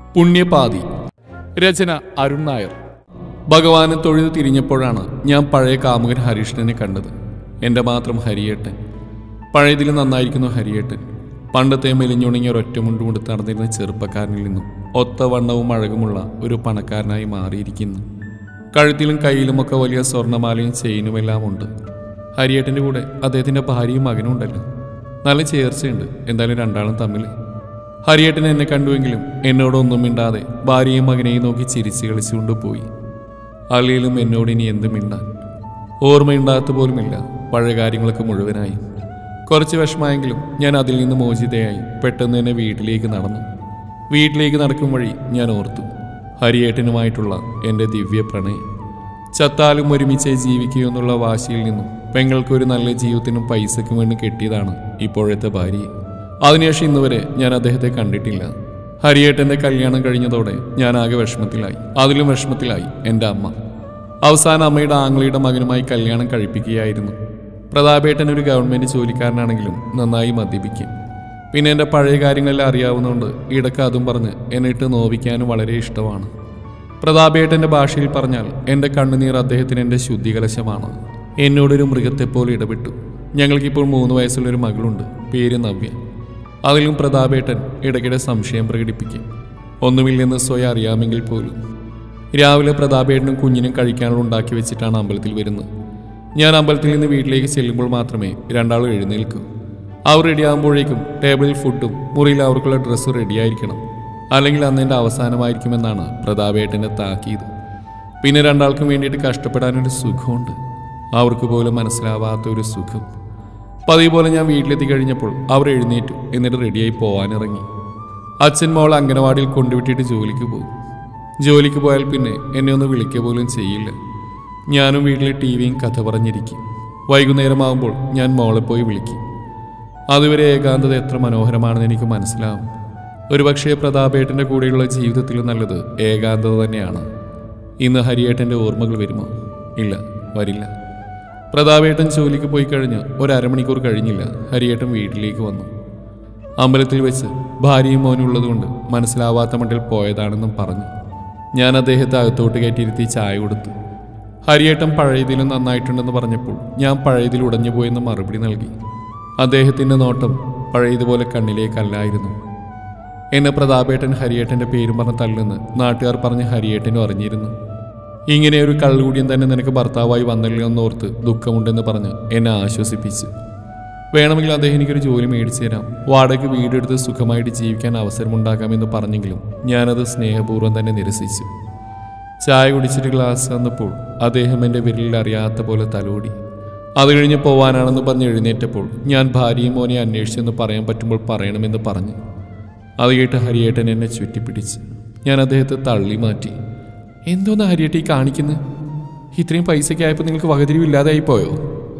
പുണ്യപാതി. രചന അരുൺ നായർ. ഭഗവാനെ തൊഴുത് തിരിഞ്ഞപ്പോഴാണ് ഞാൻ പഴയ കാമുകൻ ഹരീഷ്ണനെ കണ്ടത്. എൻ്റെ മാത്രം ഹരിയേട്ടൻ. പഴയതിൽ നന്നായിരിക്കുന്നു ഹരിയേട്ടൻ. പണ്ടത്തെ മെലിഞ്ഞുണങ്ങിയ ഒരൊറ്റമുണ്ട് കൊടുത്ത് നടന്നിരുന്ന ചെറുപ്പക്കാരനിൽ നിന്നും ഒത്ത വണ്ണവും അഴകുമുള്ള ഒരു പണക്കാരനായി മാറിയിരിക്കുന്നു. കഴുത്തിലും കയ്യിലുമൊക്കെ വലിയ സ്വർണ്ണമാലയും ചെയിനുമെല്ലാം ഉണ്ട്. ഹരിയേട്ടൻ്റെ കൂടെ അദ്ദേഹത്തിൻ്റെ ഭാര്യയും മകനും ഉണ്ടല്ലോ. നല്ല ചേർച്ചയുണ്ട് എന്തായാലും രണ്ടാളും തമ്മിൽ. ഹരിയേട്ടൻ എന്നെ കണ്ടുവെങ്കിലും എന്നോടൊന്നും മിണ്ടാതെ ഭാര്യയും മകനെയും നോക്കി ചിരിച്ചു കളിച്ചുകൊണ്ട് പോയി. അല്ലെങ്കിലും എന്നോട് ഇനി എന്തും മിണ്ടാൻ ഓർമ്മയുണ്ടാകത്ത പോലുമില്ല. പഴയ കാര്യങ്ങളൊക്കെ മുഴുവനായി. കുറച്ച് വിഷമമെങ്കിലും ഞാൻ അതിൽ നിന്ന് മോചിതയായി പെട്ടെന്ന് തന്നെ വീട്ടിലേക്ക് നടന്നു. വീട്ടിലേക്ക് നടക്കും വഴി ഞാൻ ഓർത്തു ഹരിയേട്ടനുമായിട്ടുള്ള എൻ്റെ ദിവ്യ പ്രണയം. ചത്താലും ഒരുമിച്ച് ജീവിക്കുകയെന്നുള്ള വാശിയിൽ നിന്നും പെങ്ങൾക്കൊരു നല്ല ജീവിതത്തിനും പൈസയ്ക്കും വേണ്ടി കെട്ടിയതാണ് ഇപ്പോഴത്തെ ഭാര്യയെ. അതിനുശേഷം ഇന്നുവരെ ഞാൻ അദ്ദേഹത്തെ കണ്ടിട്ടില്ല. ഹരിയേട്ടൻ്റെ കല്യാണം കഴിഞ്ഞതോടെ ഞാൻ ആകെ വിഷമത്തിലായി. അതിലും വിഷമത്തിലായി എൻ്റെ അമ്മ. അവസാനം അമ്മയുടെ ആങ്ങളയുടെ മകനുമായി കല്യാണം കഴിപ്പിക്കുകയായിരുന്നു. പ്രതാപേട്ടൻ ഒരു ഗവൺമെൻറ് ജോലിക്കാരനാണെങ്കിലും നന്നായി മദ്യപിക്കും. പിന്നെ എൻ്റെ പഴയ കാര്യങ്ങളെല്ലാം അറിയാവുന്നതുകൊണ്ട് ഇടയ്ക്ക് അതും പറഞ്ഞ് എന്നിട്ട് നോവിക്കാനും വളരെ ഇഷ്ടമാണ്. പ്രതാപേട്ടൻ്റെ ഭാഷയിൽ പറഞ്ഞാൽ എൻ്റെ കണ്ണുനീർ അദ്ദേഹത്തിന് എൻ്റെ ശുദ്ധികലശമാണ്. എന്നോടൊരു മൃഗത്തെപ്പോലെ ഇടപെട്ടു. ഞങ്ങൾക്കിപ്പോൾ 3 വയസ്സുള്ളൊരു മകളുണ്ട്. പേര് നവ്യ. അതിലും പ്രതാപേട്ടൻ ഇടയ്ക്കിടെ സംശയം പ്രകടിപ്പിക്കും. ഒന്നുമില്ലെന്ന് സ്വയം അറിയാമെങ്കിൽ പോലും. രാവിലെ പ്രതാപേട്ടനും കുഞ്ഞിനും കഴിക്കാനുള്ള ഉണ്ടാക്കി വെച്ചിട്ടാണ് അമ്പലത്തിൽ വരുന്നത്. ഞാൻ അമ്പലത്തിൽ നിന്ന് വീട്ടിലേക്ക് ചെല്ലുമ്പോൾ മാത്രമേ രണ്ടാളും എഴുന്നേൽക്കൂ. അവർ റെഡിയാകുമ്പോഴേക്കും ടേബിളിൽ ഫുഡും മുറിയിൽ അവർക്കുള്ള ഡ്രസ്സ് റെഡിയായിരിക്കണം. അല്ലെങ്കിൽ അന്ന് എൻ്റെ അവസാനമായിരിക്കുമെന്നാണ് പ്രതാപേട്ടൻ്റെ താക്കീത്. പിന്നെ രണ്ടാൾക്കും വേണ്ടിയിട്ട് കഷ്ടപ്പെടാനൊരു സുഖമുണ്ട്. അവർക്ക് പോലും മനസ്സിലാവാത്തൊരു സുഖം. പതിവ് പോലെ ഞാൻ വീട്ടിലെത്തി കഴിഞ്ഞപ്പോൾ അവർ എഴുന്നേറ്റു. എന്നിട്ട് റെഡിയായി പോകാനിറങ്ങി. അച്ഛൻ മോൾ അംഗനവാടിയിൽ കൊണ്ടുവിട്ടിട്ട് ജോലിക്ക് പോകും. ജോലിക്ക് പോയാൽ പിന്നെ എന്നെ ഒന്ന് വിളിക്കുക പോലും ചെയ്യില്ല. ഞാനും വീട്ടിലെ ടിവിയും കഥ പറഞ്ഞിരിക്കും. വൈകുന്നേരമാകുമ്പോൾ ഞാൻ മോളെ പോയി വിളിക്കും. അതുവരെ ഏകാന്തത എത്ര മനോഹരമാണെന്ന് എനിക്ക് മനസ്സിലാവും. ഒരുപക്ഷെ പ്രതാപേട്ടൻ്റെ കൂടെയുള്ള ജീവിതത്തിൽ നല്ലത് ഏകാന്തത തന്നെയാണ്. ഇന്ന് ഹരിയേട്ടൻ്റെ ഓർമ്മകൾ വരുമോ? ഇല്ല, വരില്ല. പ്രതാപേട്ടൻ ജോലിക്ക് പോയി കഴിഞ്ഞ് 1 അരമണിക്കൂർ കഴിഞ്ഞില്ല ഹരിയേട്ടൻ വീട്ടിലേക്ക് വന്നു. അമ്പലത്തിൽ വെച്ച് ഭാര്യയും മോനും ഉള്ളതുകൊണ്ട് മനസ്സിലാവാത്ത മട്ടിൽ പോയതാണെന്നും പറഞ്ഞു. ഞാൻ അദ്ദേഹത്തെ അകത്തോട്ട് കയറ്റിയിരുത്തി ചായ കൊടുത്തു. ഹരിയേട്ടൻ പഴയതിലും നന്നായിട്ടുണ്ടെന്ന് പറഞ്ഞപ്പോൾ ഞാൻ പഴയതിൽ ഉടഞ്ഞുപോയെന്ന് മറുപടി നൽകി. അദ്ദേഹത്തിൻ്റെ നോട്ടം പഴയതുപോലെ കണ്ണിലേക്കല്ലായിരുന്നു. എന്നെ പ്രതാപേട്ടൻ ഹരിയേട്ടൻ്റെ പേരും പറഞ്ഞ് തല്ലെന്ന് നാട്ടുകാർ പറഞ്ഞ് ഹരിയേട്ടനും അറിഞ്ഞിരുന്നു. ഇങ്ങനെ ഒരു കള്ളുകൂടിയും തന്നെ നിനക്ക് ഭർത്താവായി വന്നല്ലോ എന്നോർത്ത് ദുഃഖമുണ്ടെന്ന് പറഞ്ഞ് എന്നെ ആശ്വസിപ്പിച്ചു. വേണമെങ്കിൽ അദ്ദേഹം എനിക്കൊരു ജോലി മേടിച്ചു തരാം, വാടകയ്ക്ക് വീടെടുത്ത് സുഖമായിട്ട് ജീവിക്കാൻ അവസരമുണ്ടാക്കാമെന്ന് പറഞ്ഞെങ്കിലും ഞാനത് സ്നേഹപൂർവ്വം തന്നെ നിരസിച്ചു. ചായ കുടിച്ചിട്ട് ഗ്ലാസ് തന്നപ്പോൾ അദ്ദേഹം എൻ്റെ വിരലിൽ അറിയാത്ത പോലെ തലോടി. അത് കഴിഞ്ഞ് പോവാനാണെന്ന് പറഞ്ഞ് എഴുന്നേറ്റപ്പോൾ ഞാൻ ഭാര്യയും മോനെ അന്വേഷിച്ചെന്ന് പറയാൻ പറ്റുമ്പോൾ പറയണമെന്ന് പറഞ്ഞു. അത് കേട്ട് ഹരിയേട്ടൻ എന്നെ ചുറ്റിപ്പിടിച്ച്. ഞാൻ അദ്ദേഹത്തെ തള്ളി മാറ്റി. എന്തോന്നാ ഹരിയേട്ട ഈ കാണിക്കുന്നത്? ഇത്രയും പൈസയ്ക്കായപ്പോൾ നിങ്ങൾക്ക് വകതിരിവില്ലാതായി പോയോ?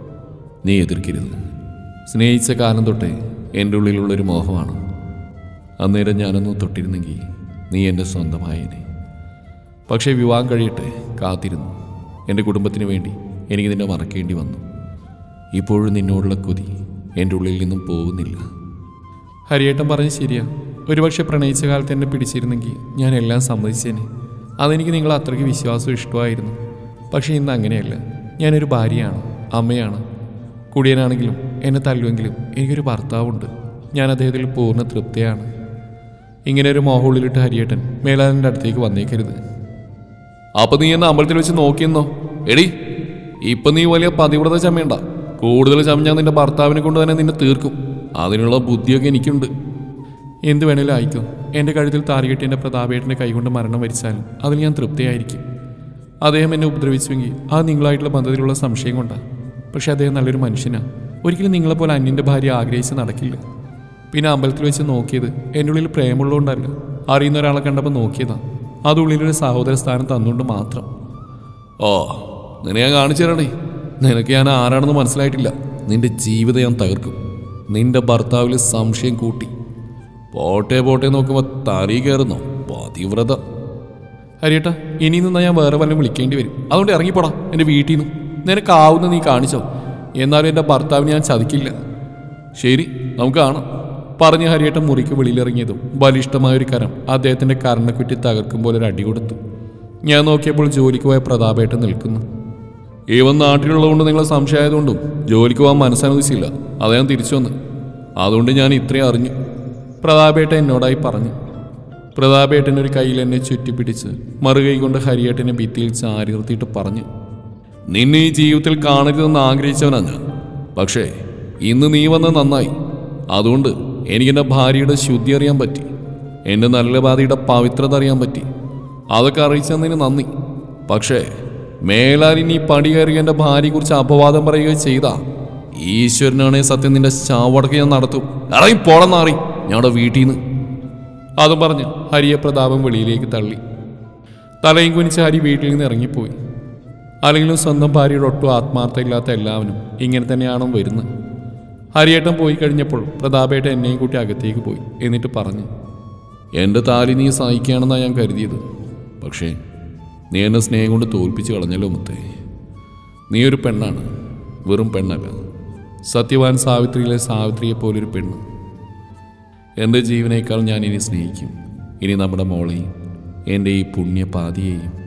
നീ എതിർക്കരുത്. സ്നേഹിച്ച കാലം തൊട്ടേ എൻ്റെ ഉള്ളിലുള്ളൊരു മോഹമാണ്. അന്നേരം ഞാനൊന്ന് തൊട്ടിരുന്നെങ്കിൽ നീ എൻ്റെ സ്വന്തമായേനെ. പക്ഷേ വിവാഹം കഴിയട്ടെ കാത്തിരുന്നു. എൻ്റെ കുടുംബത്തിന് വേണ്ടി എനിക്ക് നിന്നെ മറക്കേണ്ടി വന്നു. ഇപ്പോഴും നിന്നോടുള്ള കൊതി എൻ്റെ ഉള്ളിൽ നിന്നും പോകുന്നില്ല. ഹരിയേട്ടൻ പറഞ്ഞ് ശരിയാ. ഒരുപക്ഷെ പ്രണയിച്ച കാലത്ത് എന്നെ പിടിച്ചിരുന്നെങ്കിൽ ഞാൻ എല്ലാം സമ്മതിച്ചേനെ. അതെനിക്ക് നിങ്ങൾ അത്രയ്ക്ക് വിശ്വാസവും ഇഷ്ടമായിരുന്നു. പക്ഷേ ഇന്ന് അങ്ങനെയല്ല. ഞാനൊരു ഭാര്യയാണ്, അമ്മയാണ്. കുടിയനാണെങ്കിലും എന്നെ തല്ലുമെങ്കിലും എനിക്കൊരു ഭർത്താവുണ്ട്. ഞാൻ അദ്ദേഹത്തിൽ പൂർണ്ണ തൃപ്തിയാണ്. ഇങ്ങനെ ഒരു മോഹുള്ളിലിട്ട് ഹരിയേട്ടൻ മേലാലിൻ്റെ അടുത്തേക്ക് വന്നേക്കരുത്. അപ്പം നീ എന്നെ അമ്പലത്തിൽ വെച്ച് നോക്കിയെന്നോ? എടി, ഇപ്പം നീ വലിയ പതിവ്രത ചമയണ്ട. കൂടുതൽ ചമഞ്ഞാൽ നിന്റെ ഭർത്താവിനെ കൊണ്ട് തന്നെ നിന്നെ തീർക്കും. അതിനുള്ള ബുദ്ധിയൊക്കെ എനിക്കുണ്ട്. എന്ത് വേണേലും ആയിക്കോ. എൻ്റെ കഴുത്തിൽ താരികെട്ടി എൻ്റെ പ്രതാപേട്ടൻ്റെ കൈകൊണ്ട് മരണം വരിച്ചാലും അതിൽ ഞാൻ തൃപ്തിയായിരിക്കും. അദ്ദേഹം എന്നെ ഉപദ്രവിച്ചുവെങ്കിൽ അത് നിങ്ങളായിട്ടുള്ള ബന്ധത്തിലുള്ള സംശയം കൊണ്ടാണ്. പക്ഷെ അദ്ദേഹം നല്ലൊരു മനുഷ്യനാണ്. ഒരിക്കലും നിങ്ങളെപ്പോലെ അന്യൻ്റെ ഭാര്യ ആഗ്രഹിച്ച് നടക്കില്ല. പിന്നെ അമ്പലത്തിൽ വെച്ച് നോക്കിയത് എൻ്റെ ഉള്ളിൽ പ്രേമുള്ളതുകൊണ്ടല്ല, അറിയുന്ന ഒരാളെ കണ്ടപ്പോൾ നോക്കിയതാണ്. അതുള്ളിലൊരു സഹോദര സ്ഥാനം തന്നുകൊണ്ട് മാത്രം. ഓ, നിന്നെ ഞാൻ കാണിച്ചു തരണേ. നിനക്ക് ഞാൻ ആരാണെന്ന് മനസ്സിലായിട്ടില്ല. നിന്റെ ജീവിതം ഞാൻ തകർക്കും. നിന്റെ ഭർത്താവിൽ സംശയം കൂട്ടി പോട്ടെ നോക്കുമ്പോൾ തറി കയറുന്നോ പതിവ്രത. ഹരിയേട്ടാ, ഇനി നിന്നാ ഞാൻ വേറെ വല്ലതും വിളിക്കേണ്ടി വരും. അതുകൊണ്ട് ഇറങ്ങിപ്പോടാ എൻ്റെ വീട്ടിൽ നിന്നും. നിനക്കാവുന്ന നീ കാണിച്ചോ. എന്നാലും എൻ്റെ ഭർത്താവിനെ ഞാൻ ചതിക്കില്ല. ശരി, നമുക്ക് കാണാം. പറഞ്ഞ് ഹരിയേട്ടൻ മുറിക്ക് വെളിയിലിറങ്ങിയതും ബലിഷ്ടമായൊരു കരം അദ്ദേഹത്തിൻ്റെ കരണക്കുറ്റി തകർക്കും പോലെ ഒരു അടി കൊടുത്തു. ഞാൻ നോക്കിയപ്പോൾ ജോലിക്ക് പോയ പ്രതാപേട്ടൻ നിൽക്കുന്നു. ഇവൻ നാട്ടിലുള്ളതുകൊണ്ട് നിങ്ങളെ സംശയമായതുകൊണ്ടും ജോലിക്ക് പോകാൻ മനസ്സനുവദിച്ചില്ല. അദ്ദേഹം തിരിച്ചു വന്ന്, അതുകൊണ്ട് ഞാൻ ഇത്രയും അറിഞ്ഞു. പ്രതാപേട്ടൻ എന്നോടായി പറഞ്ഞു. പ്രതാപേട്ടൻ ഒരു കയ്യിൽ എന്നെ ചുറ്റിപ്പിടിച്ച് മറുകൈ കൊണ്ട് ഹരിയേട്ടനെ ഭിത്തിയിൽ ചാരി നിർത്തിയിട്ട് പറഞ്ഞു, നിന്നെ ഈ ജീവിതത്തിൽ കാണരുതെന്ന് ആഗ്രഹിച്ചവനാ ഞാൻ. പക്ഷേ ഇന്ന് നീ വന്ന് നന്നായി. അതുകൊണ്ട് എനിക്കെൻ്റെ ഭാര്യയുടെ ശുദ്ധി അറിയാൻ പറ്റി, എൻ്റെ നല്ല ഭാര്യയുടെ പവിത്രത അറിയാൻ പറ്റി. അതൊക്കെ അറിയിച്ചതിന് നന്ദി. പക്ഷേ മേലാരി നീ പടി കയറി എൻ്റെ ഭാര്യയെക്കുറിച്ച് അപവാദം പറയുകയോ ചെയ്താ ഈശ്വരനാണേ സത്യം നിന്റെ ചാവടക്ക് ഞാൻ നടത്തും. ഇറങ്ങി പോടന്നാറി ഞങ്ങളുടെ വീട്ടിൽ നിന്ന്. അതും പറഞ്ഞ് ഹരിയെ പ്രതാപം വെളിയിലേക്ക് തള്ളി. തലയും കുനിച്ച് ഹരി വീട്ടിൽ നിന്ന് ഇറങ്ങിപ്പോയി. അല്ലെങ്കിലും സ്വന്തം ഭാര്യയുടെ ഒട്ടും ആത്മാർത്ഥമില്ലാത്ത എല്ലാവരും ഇങ്ങനെ തന്നെയാണോ വരുന്നത്. ഹരിയേട്ടൻ പോയി കഴിഞ്ഞപ്പോൾ പ്രതാപേട്ടൻ എന്നെയും കൂട്ടി അകത്തേക്ക് പോയി. എന്നിട്ട് പറഞ്ഞു, എൻ്റെ താലി നീ സഹിക്കുകയാണെന്നാണ് ഞാൻ കരുതിയത്. പക്ഷേ നീ എന്നെ സ്നേഹം കൊണ്ട് തോൽപ്പിച്ച് കളഞ്ഞല്ലോ മുത്തേ. നീ ഒരു പെണ്ണാണ്, വെറും പെണ്ണല്ല. സത്യവാൻ സാവിത്രിയിലെ സാവിത്രിയെപ്പോലൊരു പെണ്ണ്. എൻ്റെ ജീവനേക്കാൾ ഞാൻ ഇനി സ്നേഹിക്കും. ഇനി നമ്മുടെ മോളെയും എൻ്റെ ഈ പുണ്യപാതിയെയും.